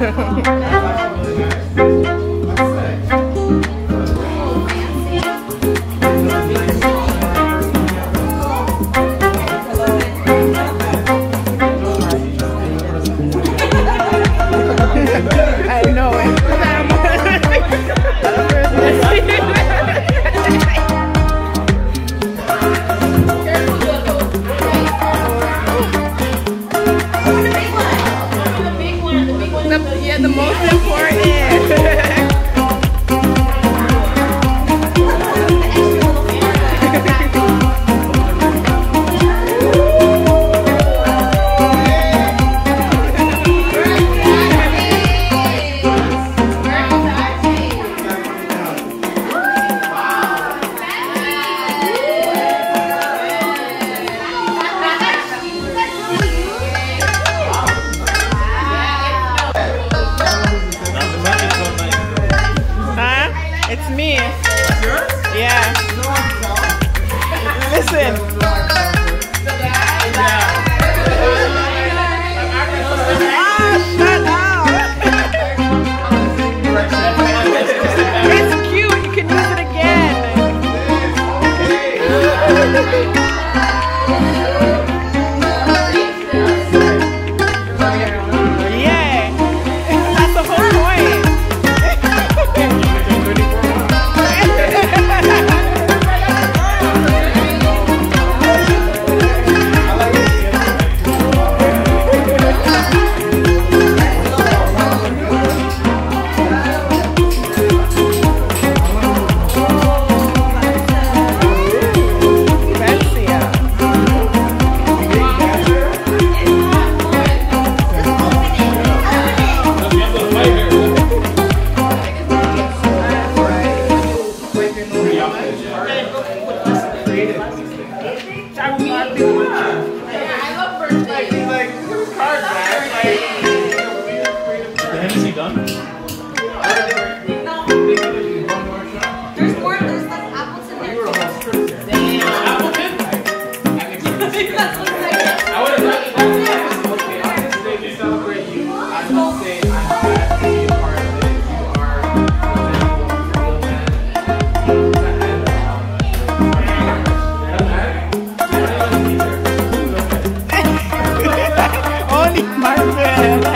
I know it. Yeah, the most important. It's me. Yeah. Listen. Shut up. It's cute. You can use it again. Yeah. That's the whole point. Only Marvel.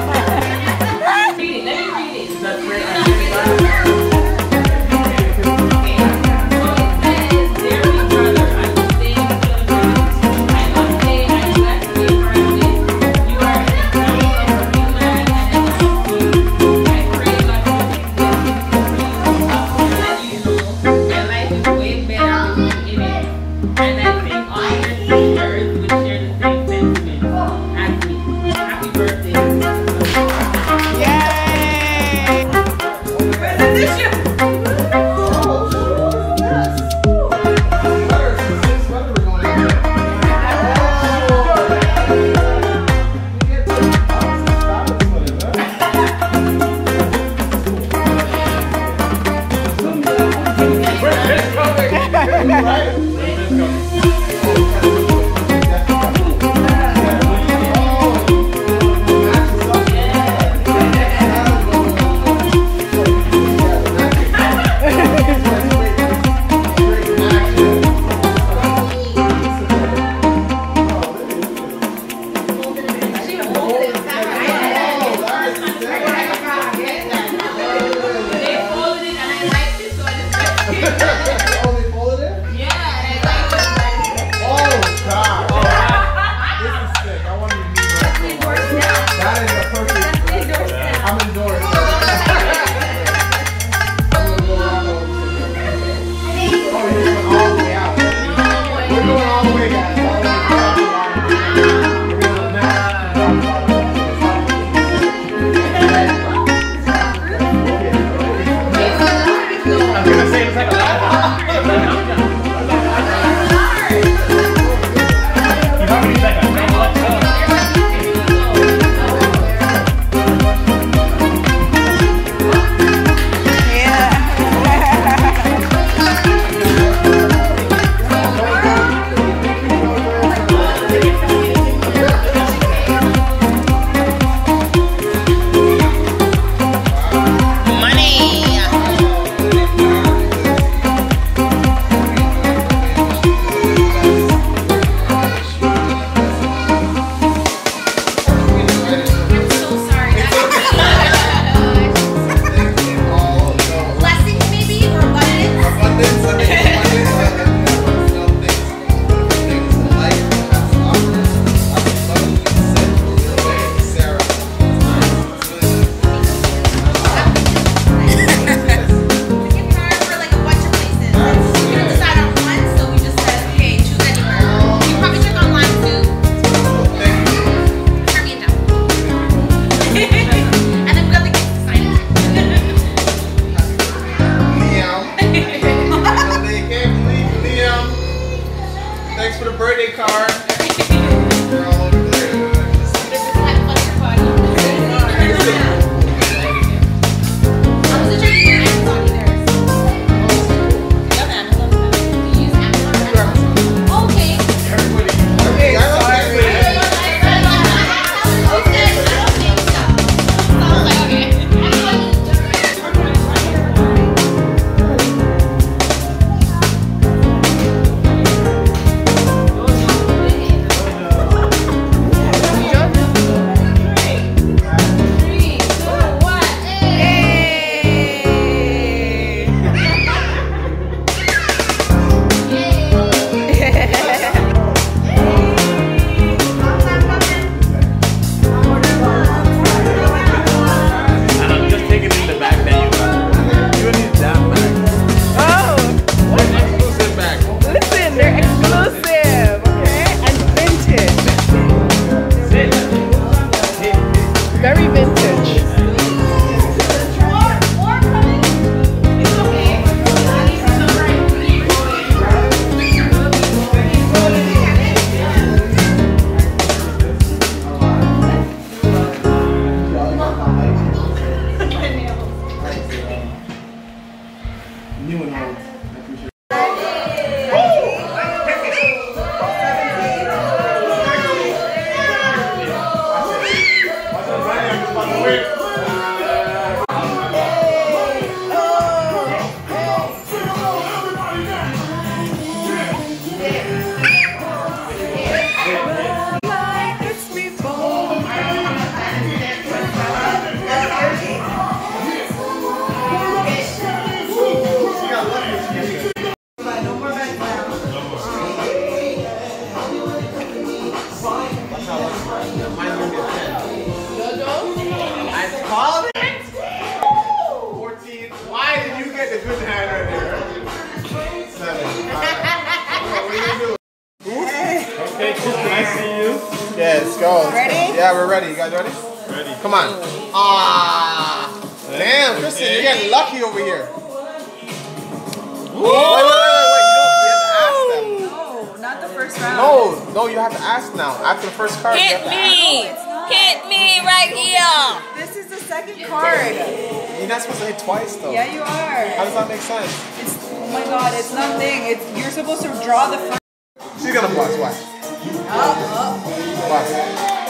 Yeah, we're ready. You guys ready? Ready. Come on. Ah. Damn, Kristen, you're getting lucky over here. Wait. You have to ask them. No, not the first round. No, you have to ask now. After the first card, you have to ask. Hit me right here! This is the second card. You're not supposed to hit twice, though. Yeah, you are. How does that make sense? Oh my god, it's nothing. You're supposed to draw the first. She's gonna bust. Watch. Bust.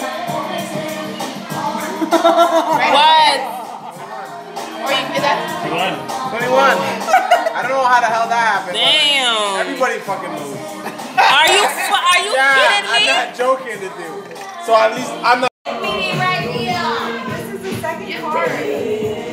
What? Or you did that? 21. I don't know how the hell that happened. Damn. Everybody fucking moves. Are you Yeah, kidding me? I'm not joking to do. So at least I'm not. Hit me right here! This is the second card.